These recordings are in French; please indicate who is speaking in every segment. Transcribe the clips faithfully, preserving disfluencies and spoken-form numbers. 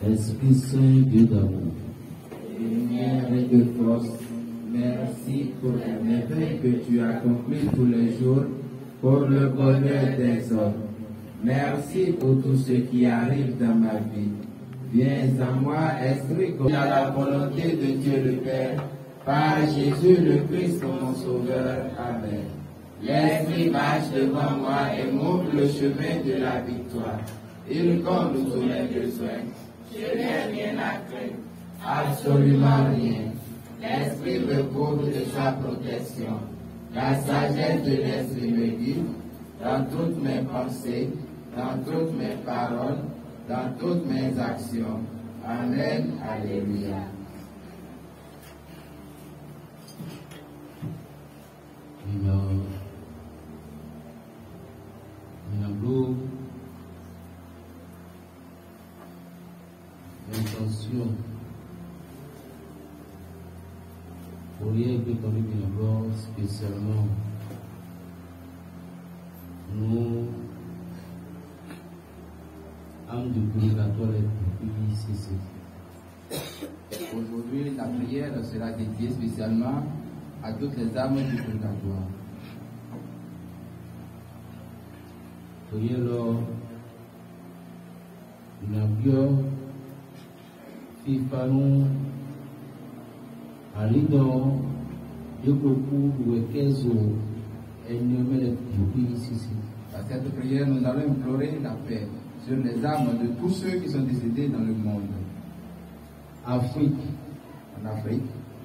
Speaker 1: Esprit Saint, Dieu d'amour,
Speaker 2: lumière et de force, merci pour la merveille que tu accomplis tous les jours pour le bonheur des hommes. Merci pour tout ce qui arrive dans ma vie. Viens à moi, Esprit, comme à la volonté de Dieu le Père, par Jésus le Christ mon Sauveur. Amen. L'Esprit marche devant moi et montre le chemin de la victoire. Il comble tous mes besoins. Je n'ai rien à craindre, absolument rien. L'Esprit me couvre de sa protection. La sagesse de l'Esprit me guide dans toutes mes pensées, dans toutes mes paroles, dans toutes mes actions. Amen. Alléluia.
Speaker 1: L'intention pour rien que ton d'abord spécialement nous âmes de purgatoire et ici.
Speaker 2: Aujourd'hui, la prière sera dédiée spécialement à toutes les âmes du purgatoire.
Speaker 1: Priez lors une avion qui parlons à l'idon de beaucoup ou quinze jours et ne me l'ai ici.
Speaker 2: À cette prière, nous allons implorer la paix sur les âmes de tous ceux qui sont décédés dans le monde.
Speaker 1: Afrique,
Speaker 2: en Afrique,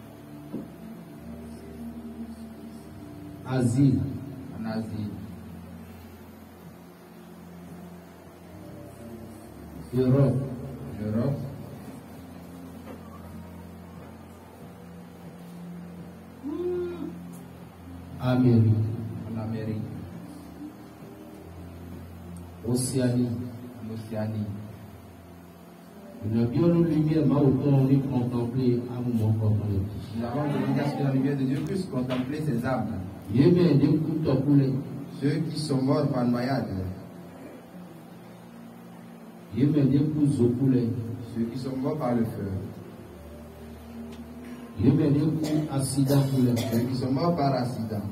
Speaker 1: Asie,
Speaker 2: en Asie,
Speaker 1: Europe,
Speaker 2: Europe,
Speaker 1: Amérique,
Speaker 2: en Amérique,
Speaker 1: Océanie,
Speaker 2: en Océanie.
Speaker 1: Nous avons une lumière, mais autant on contempler à un moment comme
Speaker 2: Nous avons demandé à ce que la lumière de Dieu puisse contempler ces âmes. Ceux qui sont morts par noyade. Ceux qui sont morts par le feu. Ceux qui sont morts par accident.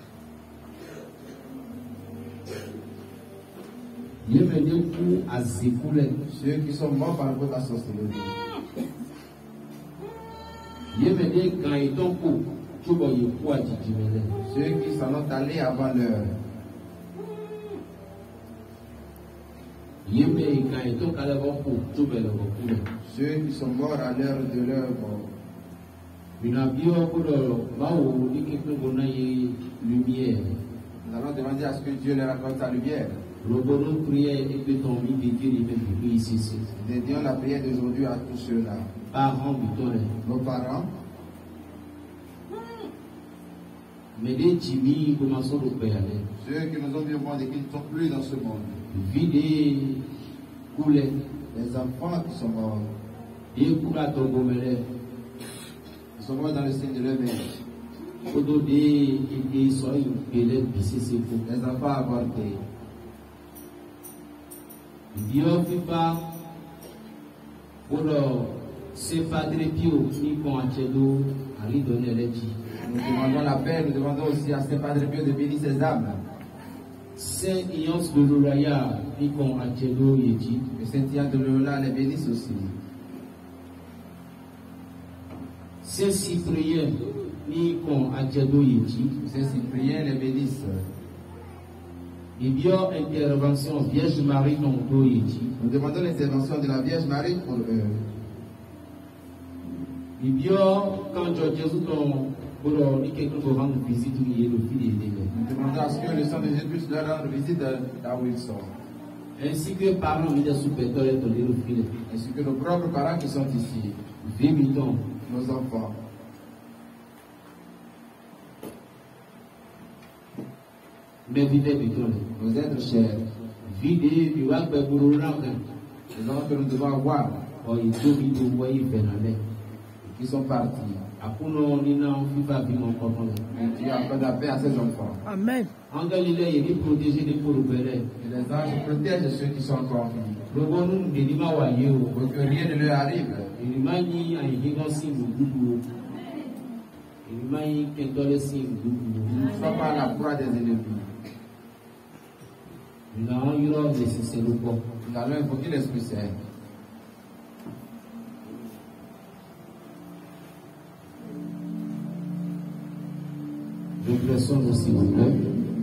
Speaker 2: Ceux qui sont morts par votre sorcellerie. Ceux qui s'en ont allés avant l'heure. Ceux qui sont morts à l'heure de leur mort. Nous allons demander à ce que Dieu leur accorde sa lumière. Dédions la prière d'aujourd'hui à tous ceux-là.
Speaker 1: Parents,
Speaker 2: nos parents.
Speaker 1: Mais des Jimmy commençons à payer.
Speaker 2: Ceux qui nous ont dit au monde et qui ne sont plus dans ce monde.
Speaker 1: Vidé, coulé.
Speaker 2: Les enfants qui sont morts.
Speaker 1: Et pour la tomber.
Speaker 2: Ils sont morts dans le sein de leur mère. Les enfants avortés.
Speaker 1: Dieu fait pas pour se padre pio qui con accedo à lui donner les dix.
Speaker 2: Nous demandons la paix, nous demandons aussi à ce Padre Pio de bénir ses âmes.
Speaker 1: Saint Ian de l'Olaya qui con accedo yeti.
Speaker 2: Que Saint Ian de l'Olaya les bénisse aussi.
Speaker 1: Saint Cyprien qui con accedo yeti.
Speaker 2: Saint Cyprien les bénisse.
Speaker 1: Et bien intervention Vierge Marie non do yeti.
Speaker 2: Nous demandons l'intervention de la Vierge Marie pour eux.
Speaker 1: Et bien quand Jésus ton pour quelqu'un pour rendre visite où il est le fil des
Speaker 2: Nous demandons à ce que le sang de Jésus puisse leur rendre visite là où ils sont.
Speaker 1: Ainsi que parents mis sous pétrole et donner le fil.
Speaker 2: Ainsi que nos propres parents qui sont ici.
Speaker 1: Vimitons
Speaker 2: nos enfants.
Speaker 1: Mais vivez pétrole.
Speaker 2: Nos êtres chers.
Speaker 1: Videz, du wak be bourouran.
Speaker 2: Les enfants que nous devons avoir.
Speaker 1: Oh, ils doivent y voir, ils font
Speaker 2: qui sont partis.
Speaker 1: Akuno nina fifa bi mon papa.
Speaker 2: Mais Dieu accorde la paix à ses enfants.
Speaker 3: Amen.
Speaker 1: En Galilée, il est protégé des pauvres.
Speaker 2: Et les anges protègent ceux qui sont corrompus.
Speaker 1: Le bon nom de Lima Wayo.
Speaker 2: Pour que rien ne leur arrive.
Speaker 1: Il m'a dit à Higan Simboudou. Il m'a dit que dans le Simboudou.
Speaker 2: Ne sois pas la proie des ennemis.
Speaker 1: Nous allons y avoir des Cicéropots.
Speaker 2: Nous allons invoquer l'Esprit Saint.
Speaker 1: Je présente aussi vous plaît.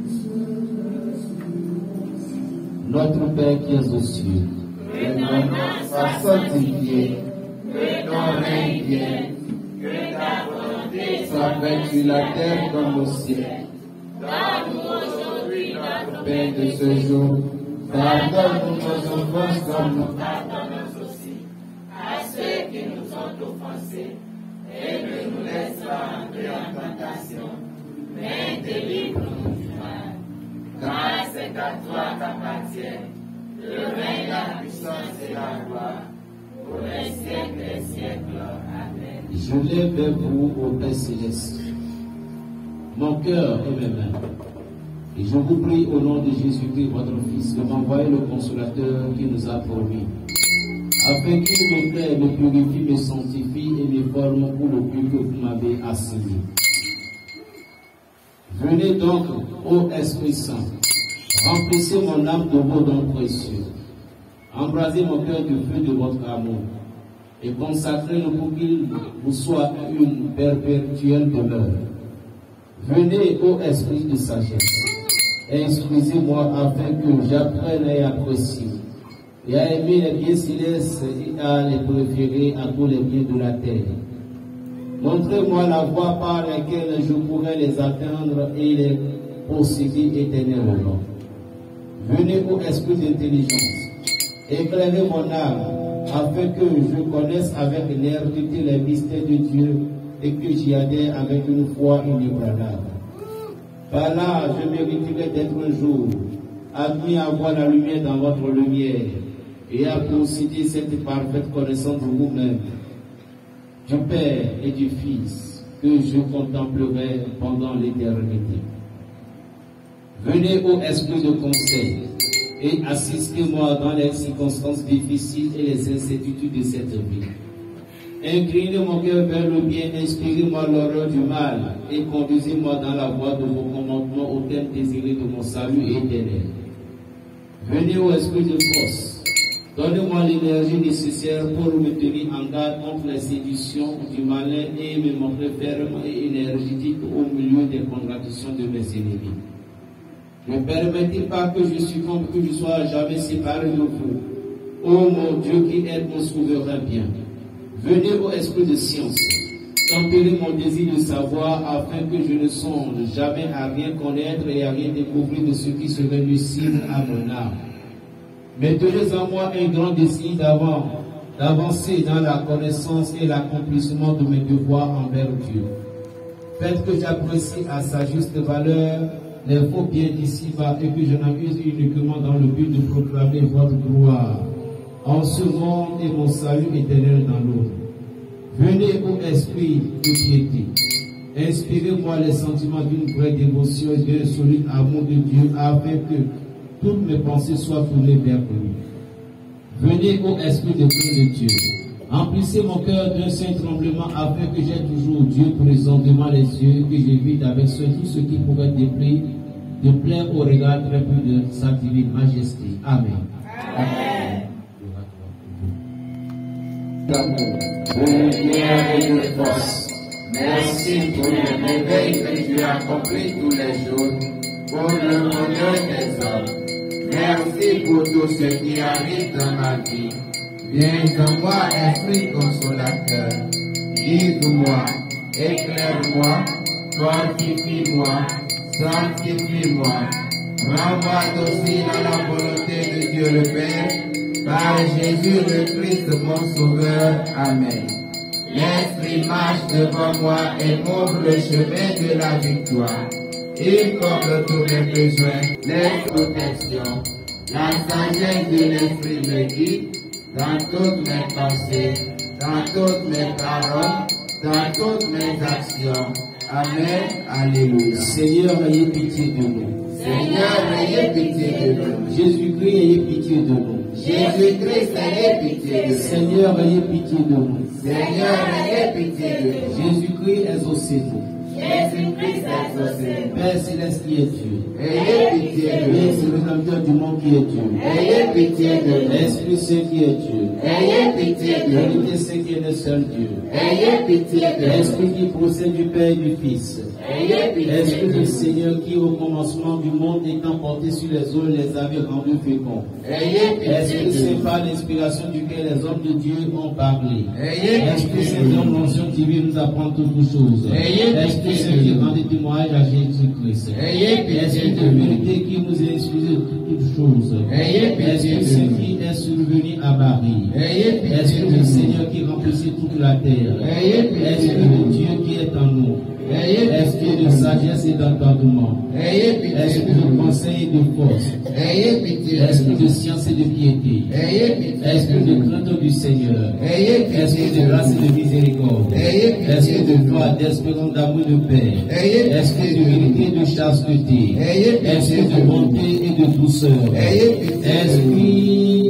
Speaker 1: Notre Père qui es aux cieux,
Speaker 2: Que ton nom soit sanctifié, que ton règne vienne, que ta volonté soit faite sur la terre comme au ciel. Donne-nous aujourd'hui notre pain de ce jour. Pardonne-nous nos offenses comme nous pardonnons aussi à ceux qui nous ont offensés. Et ne nous laisse pas entrer en tentation, mais délivre-nous du mal. Car c'est à toi qu'appartient le règne, la puissance et la gloire, pour les siècles des siècles. Amen.
Speaker 1: je lève vers vous au Père Céleste mon cœur et mes mains. Et je vous prie au nom de Jésus-Christ, votre Fils, de m'envoyer le Consolateur qui nous a promis, afin qu'il me plaît, me purifie, me sanctifie et me forme pour le but que vous m'avez assigné. Venez donc, ô Esprit Saint, remplissez mon âme de vos dons précieux, embrasez mon cœur du feu de votre amour, et consacrez-le pour qu'il vous soit une perpétuelle demeure. Venez, ô Esprit de sagesse, instruisez-moi afin que j'apprenne et apprécie, et à aimer les biens célestes et à les préférer à tous les biens de la terre. Montrez-moi la voie par laquelle je pourrais les atteindre et les posséder éternellement. Venez, ô Esprit d'intelligence, éclairez mon âme, afin que je connaisse avec l'énergie les mystères de Dieu et que j'y adhère avec une foi inébranlable. Par là, je mériterai d'être un jour admis à voir la lumière dans votre lumière et à posséder cette parfaite connaissance de vous-même, du Père et du Fils, que je contemplerai pendant l'éternité. Venez, ô Esprit de conseil, et assistez-moi dans les circonstances difficiles et les incertitudes de cette vie. Inclinez mon cœur vers le bien, inspirez-moi l'horreur du mal, et conduisez-moi dans la voie de vos commandements au thème désiré de mon salut éternel. Venez, ô Esprit de force, donnez-moi l'énergie nécessaire pour me tenir en garde contre les séductions du malin et me montrer ferme et énergétique au milieu des contradictions de mes ennemis. Ne permettez pas que je succombe, que je sois jamais séparé de vous. Ô mon Dieu qui est mon souverain bien, venez au esprit de science, tempérez mon désir de savoir afin que je ne songe jamais à rien connaître et à rien découvrir de ce qui serait nuisible à mon âme. Mettez en moi un grand désir d'avant, d'avancer dans la connaissance et l'accomplissement de mes devoirs envers Dieu. Faites que j'apprécie à sa juste valeur les faux biens d'ici-bas et que je n'en use uniquement dans le but de proclamer votre gloire en ce monde et mon salut éternel dans l'autre. Venez au esprit de piété. Inspirez-moi les sentiments d'une vraie dévotion et d'un solide amour de Dieu afin que toutes mes pensées soient tournées vers lui. Venez au esprit de crainte de Dieu. Emplissez mon cœur d'un saint tremblement afin que j'ai toujours Dieu présent devant les yeux et que j'évite avec ce tout ce qui pourrait déplaire, déplaire au regard très peu de sa divine majesté. Amen.
Speaker 2: Amen. Lumière et de force, merci pour le réveil que tu as accompli tous les jours pour le bonheur des hommes. Merci pour tout ce qui arrive dans ma vie. Viens en moi, Esprit consolateur. Guide-moi, éclaire-moi, fortifie-moi, sanctifie-moi. Rends-moi docile à la volonté de Dieu le Père, par Jésus le Christ mon Sauveur. Amen. L'Esprit marche devant moi et montre le chemin de la victoire. Il comble tous mes besoins, les protections. La sagesse de l'Esprit me guide dans toutes mes pensées, dans toutes mes paroles, dans toutes mes actions. Amen. Alléluia.
Speaker 1: Seigneur, ayez pitié de nous.
Speaker 2: Seigneur, ayez pitié de nous.
Speaker 1: Jésus-Christ, ayez pitié de nous.
Speaker 2: Jésus-Christ, ayez pitié de nous.
Speaker 1: Seigneur, ayez pitié de nous.
Speaker 2: Seigneur, ayez pitié de nous.
Speaker 1: Jésus-Christ, exaucez-nous.
Speaker 2: Jésus-Christ, exaucez-nous.
Speaker 1: Père céleste qui est Dieu.
Speaker 2: Ayez pitié de
Speaker 1: Oui,
Speaker 2: nous.
Speaker 1: c'est le Rédempteur du monde qui est Dieu.
Speaker 2: Ayez pitié de nous.
Speaker 1: L'Esprit Saint qui est Dieu.
Speaker 2: Ayez pitié de nous.
Speaker 1: L'unité Saint qui est le seul Dieu.
Speaker 2: Ayez pitié de nous.
Speaker 1: L'Esprit qui procède du Père et du Fils.
Speaker 2: Ayez pitié
Speaker 1: L'Esprit
Speaker 2: de
Speaker 1: du
Speaker 2: nous.
Speaker 1: Seigneur qui au commencement du monde étant porté sur les eaux les avait rendus féconds.
Speaker 2: Ayez pitié
Speaker 1: L'Esprit
Speaker 2: de
Speaker 1: Saint
Speaker 2: nous.
Speaker 1: par l'inspiration duquel les hommes de Dieu ont parlé.
Speaker 2: Ayez
Speaker 1: L'Esprit
Speaker 2: pitié
Speaker 1: Saint
Speaker 2: de
Speaker 1: donne
Speaker 2: nous.
Speaker 1: l'onction divine nous apprend toutes les choses.
Speaker 2: Ayez
Speaker 1: L'Esprit
Speaker 2: pitié
Speaker 1: Saint
Speaker 2: de
Speaker 1: qui
Speaker 2: nous.
Speaker 1: rend des témoignages à Jésus-Christ.
Speaker 2: Ayez pitié
Speaker 1: L'Esprit
Speaker 2: de
Speaker 1: de
Speaker 2: nous.
Speaker 1: vérité qui nous a instruit de toutes choses.
Speaker 2: Ayez pitié
Speaker 1: L'Esprit
Speaker 2: de
Speaker 1: Saint
Speaker 2: nous.
Speaker 1: qui est survenu à Marie.
Speaker 2: Ayez pitié
Speaker 1: L'Esprit
Speaker 2: de
Speaker 1: du
Speaker 2: nous.
Speaker 1: Seigneur qui remplissait toute la terre.
Speaker 2: Ayez pitié
Speaker 1: L'Esprit
Speaker 2: de nous.
Speaker 1: de Dieu qui est en nous.
Speaker 2: Ayez
Speaker 1: L'Esprit
Speaker 2: pitié
Speaker 1: de
Speaker 2: de nous.
Speaker 1: sagesse et d'entendement.
Speaker 2: Ayez pitié
Speaker 1: L'Esprit
Speaker 2: de
Speaker 1: de
Speaker 2: nous.
Speaker 1: conseil et de force.
Speaker 2: Ayez pitié de
Speaker 1: L'Esprit de
Speaker 2: nous.
Speaker 1: science et de piété.
Speaker 2: Ayez pitié
Speaker 1: L'Esprit
Speaker 2: de
Speaker 1: de
Speaker 2: nous.
Speaker 1: crainte du Seigneur.
Speaker 2: Ayez pitié
Speaker 1: L'Esprit
Speaker 2: de
Speaker 1: de grâce
Speaker 2: nous.
Speaker 1: et de miséricorde.
Speaker 2: Ayez pitié
Speaker 1: L'Esprit
Speaker 2: de
Speaker 1: de
Speaker 2: nous.
Speaker 1: foi, d'espérance, d'amour et de paix.
Speaker 2: Ayez
Speaker 1: L'Esprit
Speaker 2: pitié
Speaker 1: de
Speaker 2: de
Speaker 1: vérité
Speaker 2: nous.
Speaker 1: et de chasteté.
Speaker 2: Ayez pitié
Speaker 1: L'Esprit
Speaker 2: de
Speaker 1: de
Speaker 2: nous.
Speaker 1: bonté et de douceur.
Speaker 2: Ayez pitié de
Speaker 1: Esprit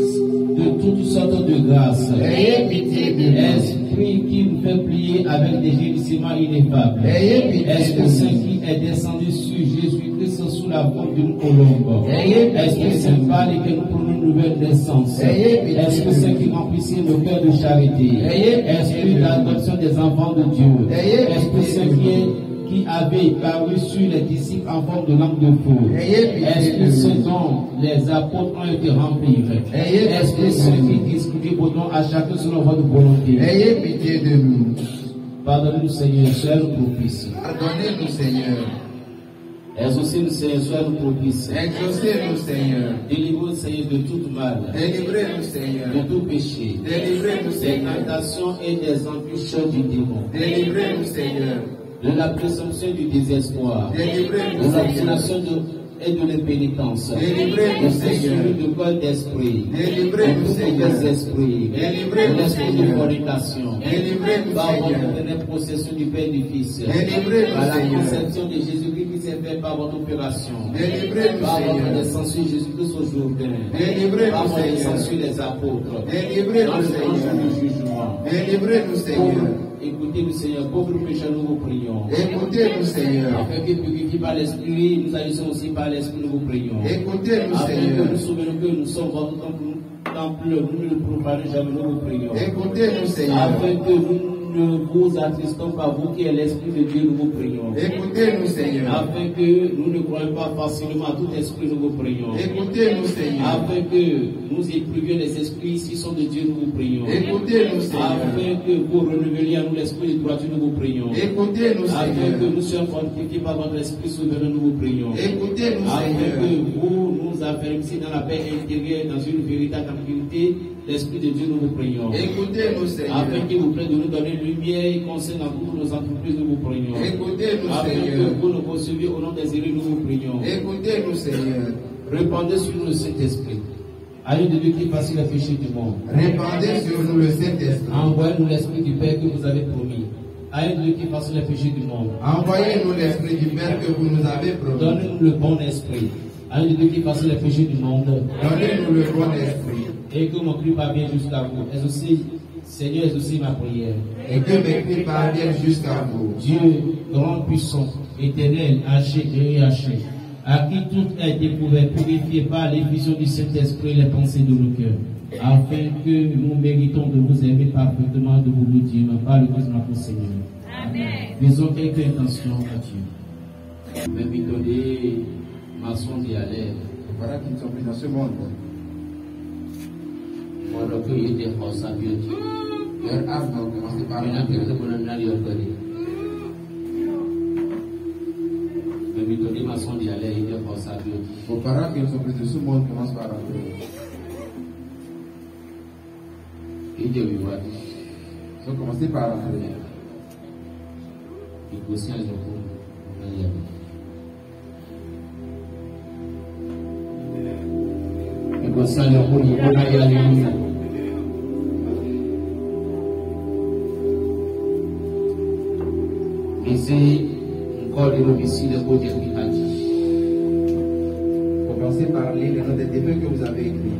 Speaker 1: de toutes sortes de grâces.
Speaker 2: Ayez pitié de nous.
Speaker 1: Esprit qui nous fait plier avec des gémissements ineffables.
Speaker 2: Ayez pitié de
Speaker 1: Esprit Saint
Speaker 2: nous.
Speaker 1: qui est descendu sur Jésus-Christ sous la forme d'une colombe.
Speaker 2: Ayez pitié
Speaker 1: Esprit
Speaker 2: de
Speaker 1: Saint
Speaker 2: nous.
Speaker 1: parle et que nous prenons une nouvelle naissance.
Speaker 2: Ayez pitié
Speaker 1: Esprit
Speaker 2: de
Speaker 1: Saint
Speaker 2: nous.
Speaker 1: qui remplissait nos cœurs de charité.
Speaker 2: Ayez pitié
Speaker 1: Esprit
Speaker 2: de nous.
Speaker 1: d'adoption des enfants de Dieu.
Speaker 2: Ayez
Speaker 1: Esprit
Speaker 2: pitié
Speaker 1: Saint
Speaker 2: de
Speaker 1: qui, est,
Speaker 2: nous.
Speaker 1: qui avait paru sur les disciples en forme de langue de feu.
Speaker 2: Ayez pitié de
Speaker 1: Esprit
Speaker 2: nous.
Speaker 1: Saint dont les apôtres ont été remplis.
Speaker 2: Ayez pitié
Speaker 1: Esprit
Speaker 2: de
Speaker 1: Saint
Speaker 2: nous.
Speaker 1: qui distribue vos dons à chacun selon votre volonté.
Speaker 2: Ayez pitié de nous.
Speaker 1: Pardonne-nous, Seigneur, sois nous propice.
Speaker 2: Pardonnez-nous, Seigneur.
Speaker 1: Exaucez-nous, Seigneur, sois nous propice.
Speaker 2: Exaucez-nous, Seigneur.
Speaker 1: Délivrez-nous, Seigneur, de tout mal,
Speaker 2: Délivrez-nous, Seigneur.
Speaker 1: de tout péché,
Speaker 2: Délivrez-nous,
Speaker 1: des
Speaker 2: Seigneur.
Speaker 1: tentations et des embûches du démon,
Speaker 2: Délivrez-nous, Seigneur.
Speaker 1: de la présomption du désespoir,
Speaker 2: Délivrez-nous,
Speaker 1: de
Speaker 2: Seigneur.
Speaker 1: l'obstination de- et de l'impénitence,
Speaker 2: Délivrez-nous,
Speaker 1: de
Speaker 2: Seigneur.
Speaker 1: celui de corps d'esprit,
Speaker 2: Délivrez-nous,
Speaker 1: de tous
Speaker 2: Seigneur.
Speaker 1: les esprits,
Speaker 2: Délivrez-nous,
Speaker 1: de l'esprit de
Speaker 2: Seigneur.
Speaker 1: fornication,
Speaker 2: Délivrez-nous,
Speaker 1: par votre
Speaker 2: Seigneur.
Speaker 1: éternelle possession du Père et du Fils,
Speaker 2: Délivrez-nous,
Speaker 1: par la
Speaker 2: Seigneur.
Speaker 1: conception de Jésus-Christ qui s'est fait par votre opération,
Speaker 2: Délivrez-nous,
Speaker 1: par votre
Speaker 2: Seigneur.
Speaker 1: descente sur Jésus-Christ au Jourdain,
Speaker 2: Délivrez-nous,
Speaker 1: par votre
Speaker 2: Seigneur.
Speaker 1: descente sur les apôtres,
Speaker 2: Délivrez-nous,
Speaker 1: dans le grand jour
Speaker 2: Seigneur.
Speaker 1: du jugement.
Speaker 2: Délivrez-nous, Seigneur.
Speaker 1: Pauvres, écoutez-nous, Seigneur, pauvres pécheurs, nous vous prions.
Speaker 2: Écoutez-nous, Seigneur.
Speaker 1: Afin que purifiés par l'Esprit, nous agissons aussi par l'Esprit, nous vous prions.
Speaker 2: Écoutez-nous,
Speaker 1: Afin que
Speaker 2: Seigneur.
Speaker 1: nous souvenons que nous sommes votre temple, temple, nous ne le profanons jamais, nous vous prions.
Speaker 2: Écoutez-nous, Seigneur.
Speaker 1: Afin que nous ne vous attristons pas, vous qui êtes l'Esprit de Dieu, nous vous prions.
Speaker 2: Écoutez-nous, Seigneur.
Speaker 1: Afin que nous ne croyons pas facilement à tout esprit, nous vous prions.
Speaker 2: Écoutez-nous, Seigneur.
Speaker 1: Afin que nous éprouvions les esprits qui sont de Dieu, nous vous prions.
Speaker 2: Écoutez-nous, Seigneur.
Speaker 1: Afin que vous renouvelliez à nous l'esprit de droiture, nous vous prions.
Speaker 2: Écoutez-nous,
Speaker 1: Afin que
Speaker 2: Seigneur.
Speaker 1: nous soyons fortifiés par votre esprit souverain, nous vous prions.
Speaker 2: Écoutez-nous,
Speaker 1: Afin
Speaker 2: Seigneur.
Speaker 1: que vous nous affermissiez dans la paix intérieure, dans une véritable tranquillité, l'esprit de Dieu, nous vous prions.
Speaker 2: Écoutez-nous, Seigneur.
Speaker 1: Afin qu'il vous plaît de nous donner lumière et conseil dans toutes nos entreprises, nous vous prions.
Speaker 2: Écoutez-nous,
Speaker 1: Afin que
Speaker 2: Seigneur.
Speaker 1: vous nous receviez au nom des élus, nous vous prions.
Speaker 2: Écoutez-nous, Seigneur.
Speaker 1: Répandez sur nous le Saint-Esprit. Allez de Dieu qui fasse les péchés du monde.
Speaker 2: Répandez sur nous le Saint-Esprit.
Speaker 1: Envoyez-nous l'Esprit du Père que vous avez promis. Allez de Dieu qui fasse les péchés du monde.
Speaker 2: Envoyez-nous l'Esprit du Père que vous nous avez promis.
Speaker 1: Donnez-nous le bon esprit. Allez de Dieu qui fasse les péchés du monde.
Speaker 2: Donnez-nous le bon esprit.
Speaker 1: Et que mon cri parvienne jusqu'à vous. Exaucez, Seigneur, exaucez ma prière.
Speaker 2: Et que mes cris parviennent jusqu'à vous.
Speaker 1: Dieu, grand puissant, éternel, haché et haché, à qui tout a été prouvé, purifié par l'effusion du Saint-Esprit les pensées de nos cœurs, afin que nous méritons de vous aimer parfaitement, de vous le dire, par le Christ notre Seigneur.
Speaker 3: Amen.
Speaker 1: Faisons quelques intentions à Dieu. Mais me donner ma sonde d'y aller.
Speaker 2: Voilà qui ne sont plus dans ce monde.
Speaker 1: Voilà que il était en sa vie.
Speaker 2: Leur âme doit commencer par
Speaker 1: Il y en a qui ont donné un lieu. Mais me donner ma sonde d'y aller, il était en sa vie.
Speaker 2: Vos parents qui ne sont plus de ce monde commencent par rentrer.
Speaker 1: Il était vivant.
Speaker 2: Ils ont commencé par rentrer.
Speaker 1: Il aussi un jour. Il aussi un jour. Il faut aller à l'église. commencer encore de l'officier de côté de Haji.
Speaker 2: Commencez par lire les noms des défunts que vous avez écrits.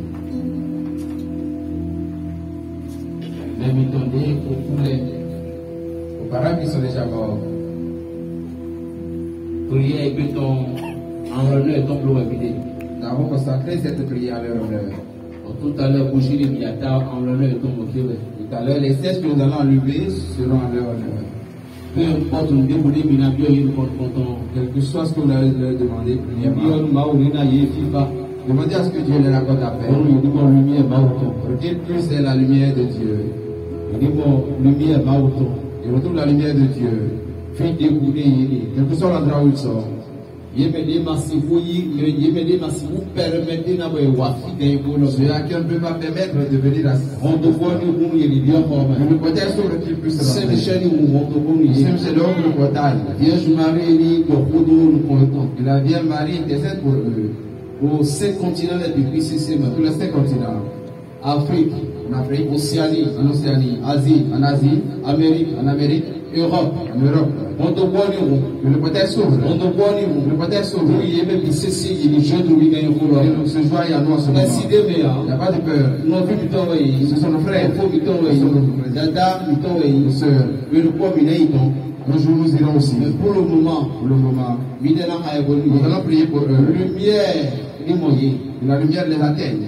Speaker 1: Même étonné pour les
Speaker 2: Aux parents qui sont déjà morts.
Speaker 1: prières et ton en honneur ton bleu évidé.
Speaker 2: Nous avons consacré cette prière à leur honneur.
Speaker 1: Tout à l'heure, bouger les miata en l'honneur de ton moqueur.
Speaker 2: Tout à l'heure, les cesses que nous allons enlever seront à leur honneur.
Speaker 1: Peu importe, nous déboulons, mais nous avons eu content.
Speaker 2: Quel que soit ce que vous leur demandez, priez. Demandez à ce que Dieu leur accorde à faire. Regarde plus c'est la lumière de Dieu. Et retrouve la lumière de Dieu. Quel que soit l'endroit où ils sont. Ceux à qui on ne peut pas permettre de venir à le portail s'ouvre qu'il puisse rentrer. C'est l'homme le portail. Et la Vierge Marie intercède pour eux.
Speaker 1: Aux sept continents depuis C C M,
Speaker 2: Tous les cinq continents.
Speaker 1: Afrique,
Speaker 2: En Afrique,
Speaker 1: Océanie,
Speaker 2: en Océanie,
Speaker 1: Asie,
Speaker 2: en Asie,
Speaker 1: Amérique,
Speaker 2: en Amérique,
Speaker 1: Europe.
Speaker 2: en Europe.
Speaker 1: On te voit nous.
Speaker 2: Que le portail s'ouvre.
Speaker 1: On te voit nous.
Speaker 2: Le portail s'ouvre.
Speaker 1: Oui, il y a même C C, il y a des jeunes qui gagnent pour
Speaker 2: Et nous se joignent à nous en ce moment.
Speaker 1: Merci de
Speaker 2: Il n'y a
Speaker 1: me.
Speaker 2: pas de peur.
Speaker 1: Nos vies, nous t'envoyons.
Speaker 2: Ce sont nos frères.
Speaker 1: Nos vies, nous t'envoyons. Dada, nous
Speaker 2: Nos
Speaker 1: t'envoyons.
Speaker 2: sœurs.
Speaker 1: Mais le poids, il est là.
Speaker 2: Un jour nous irons aussi.
Speaker 1: Mais pour le moment,
Speaker 2: Pour le moment,
Speaker 1: il est là à évoluer.
Speaker 2: nous allons prier pour eux.
Speaker 1: Lumière, les moyens.
Speaker 2: Que la lumière les atteigne.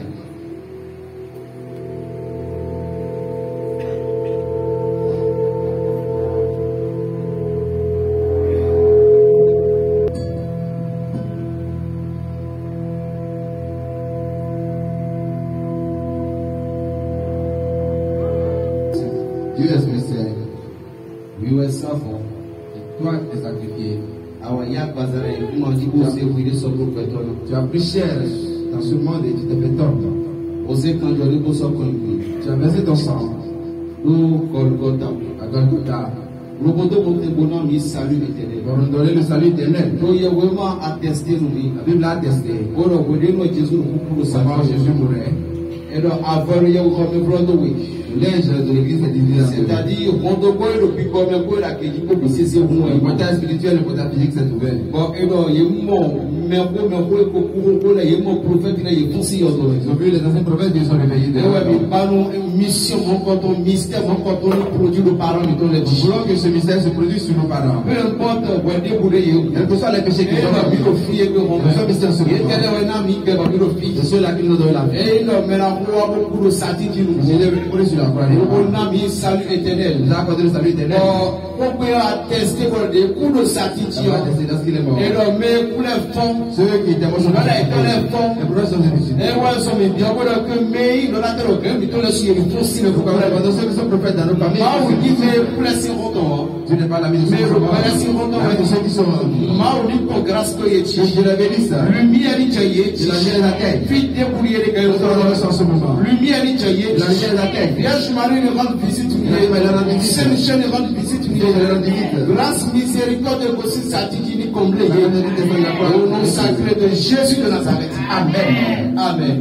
Speaker 2: Dieu est spécial.
Speaker 1: We were suffering.
Speaker 2: Toi es sacrifié.
Speaker 1: Our young Bazara, you know, you say we did so good for you.
Speaker 2: Tu as pris cher dans ce monde et tu t'es fait tort.
Speaker 1: Osez quand je dis pour ça qu'on dit.
Speaker 2: Tu as versé ton sang
Speaker 1: Nous, Golgotha.
Speaker 2: à Golgotha
Speaker 1: Nous pouvons monter bonhomme, il salue l'éternel.
Speaker 2: pour nous donner le salut éternel.
Speaker 1: Donc, il y a vraiment attesté nous.
Speaker 2: La Bible l'a attesté.
Speaker 1: Pour nous, vous dites, nous, Jésus, nous pouvons
Speaker 2: Savoir
Speaker 1: savoir
Speaker 2: Jésus mourrait.
Speaker 1: Et donc, avant, il y a eu comme un blanc de oui.
Speaker 2: Linge de l'église est divisé en deux.
Speaker 1: C'est-à-dire, on doit voir le plus comme un peu la qui peut vous saisir vous.
Speaker 2: Le portail spirituel et le portail physique s'est ouvert.
Speaker 1: Bon, et donc, il y a un mot, mais un peu, mais un peu, il y a un mot prophète, il y a un conseil.
Speaker 2: Ils ont vu les anciens prophètes qui sont réveillés de
Speaker 1: Et ouais, mais pas nous, mission, mon canton, mystère, mon canton, nous produit le parent de ton
Speaker 2: Nous
Speaker 1: éthique.
Speaker 2: voulons que ce mystère se produise sur nos parents.
Speaker 1: Peu importe, vous êtes déboulé,
Speaker 2: Quels que soient les péchés qui
Speaker 1: et
Speaker 2: sont
Speaker 1: la vie
Speaker 2: commis,
Speaker 1: au fille, que on
Speaker 2: nous sommes restés en ce
Speaker 1: Et
Speaker 2: moment.
Speaker 1: quel est un ami qui va venir au fille?
Speaker 2: C'est ceux-là qui nous donnent la vie.
Speaker 1: Et il a mis la voix beaucoup de sati qui nous
Speaker 2: Il
Speaker 1: dit.
Speaker 2: est venu mourir sur la croix.
Speaker 1: On a mis salut
Speaker 2: Il
Speaker 1: éternel.
Speaker 2: nous a accordé le salut éternel.
Speaker 1: On peut attester pour des coups de sati qui
Speaker 2: Ça va attester dans ce qu'il est mort.
Speaker 1: Et le met pour les femmes.
Speaker 2: Ceux qui étaient morts sont
Speaker 1: Voilà, étant les femmes.
Speaker 2: les prophètes sont ressuscités.
Speaker 1: Et ouais, sont mes bien, voilà, que mais, dans la terre, ok, mais tout le ciel, il faut aussi le
Speaker 2: Pourquoi
Speaker 1: problème.
Speaker 2: pendant ceux qui sont prophètes dans nos familles,
Speaker 1: Ma ou dit, mais pour les sirotons,
Speaker 2: tu n'es pas l'ami de ceux
Speaker 1: mais
Speaker 2: qui sont morts.
Speaker 1: pour les sirotons,
Speaker 2: L'ami de ceux qui sont morts.
Speaker 1: ma ou dit, pour grâce que y
Speaker 2: Que je l'avais dit ça.
Speaker 1: lumière y jaillit,
Speaker 2: Et la lumière l'atteigne.
Speaker 1: puis débrouiller les
Speaker 2: Nous sommes
Speaker 1: gars,
Speaker 2: en ce moment.
Speaker 1: lumière y jaillit,
Speaker 2: La lumière l'atteigne.
Speaker 1: Vierge Marie ne rend visite, Saint Michel ne rend visite, grâce miséricorde de Gossi Satiki ni comblé, au nom sacré de Jésus de Nazareth. Amen. Amen.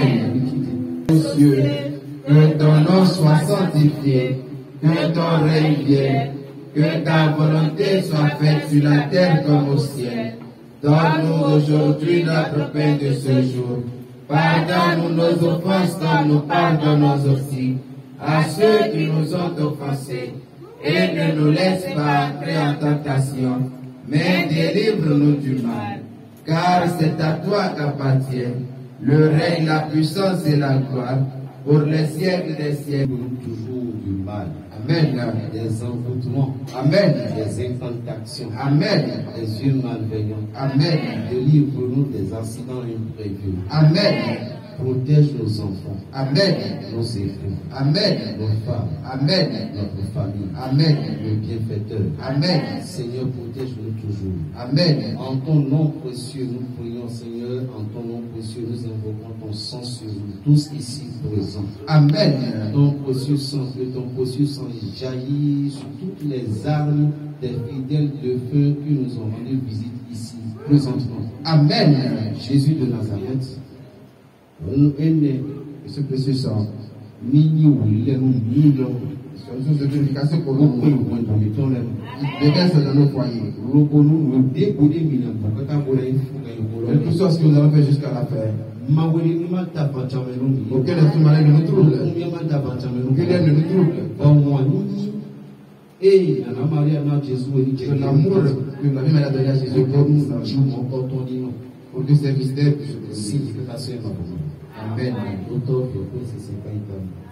Speaker 2: Amen. Dieu, que ton nom soit sanctifié, que ton règne vienne, que ta volonté soit faite sur la terre comme au ciel. Donne-nous aujourd'hui notre pain de ce jour. Pardonne-nous nos offenses comme nous pardonnons aussi à ceux qui nous ont offensés. Et ne nous laisse pas entrer en tentation, mais délivre-nous du mal. Car c'est à toi qu'appartient le règne, la puissance et la gloire pour les siècles des siècles.
Speaker 1: Toujours du mal.
Speaker 2: Amen.
Speaker 1: Des envoûtements.
Speaker 2: Amen.
Speaker 1: Des incantations.
Speaker 2: Amen.
Speaker 1: Des yeux malveillants.
Speaker 2: Amen.
Speaker 1: Délivre-nous des accidents imprévus.
Speaker 2: Amen.
Speaker 1: Protège nos enfants.
Speaker 2: Amen.
Speaker 1: Nos époux.
Speaker 2: Amen.
Speaker 1: Nos femmes.
Speaker 2: Amen.
Speaker 1: Notre famille.
Speaker 2: Amen.
Speaker 1: Le bienfaiteur.
Speaker 2: Amen.
Speaker 1: Seigneur, protège-nous toujours.
Speaker 2: Amen.
Speaker 1: En ton nom précieux, nous prions, Seigneur. En ton nom précieux, nous invoquons ton sang sur nous, tous ici présents.
Speaker 2: Amen.
Speaker 1: Ton précieux sang, que ton précieux sang jaillit sur toutes les armes des fidèles de feu qui nous ont rendu visite ici, présentement.
Speaker 2: Amen.
Speaker 1: Jésus de Nazareth, on est né,
Speaker 2: Ce précieux sang,
Speaker 1: ni ni ou les nous millions,
Speaker 3: C'est une source de glorification pour nous.
Speaker 1: Beaucoup de monde dans le temps là.
Speaker 3: Il déverse dans nos foyers.
Speaker 1: Roko nous nous décoder minam. Quand on voulait faire
Speaker 3: Et tout ça, ce que nous allons faire jusqu'à la fin.
Speaker 1: Ma wele ni ma ta pantamé nous.
Speaker 3: Aucun esprit malin ne nous trouble.
Speaker 1: Combien ma ta pantamé nous.
Speaker 3: Aucun aide ne nous trouble.
Speaker 1: Bon moi ni. Eh, la Maria na Jésus et
Speaker 3: C'est l'amour que la vie m'a donné à Jésus pour nous. Pour que ces mystères puissent se
Speaker 1: signification. Amen. Auteur de quoi c'est cinquante ans.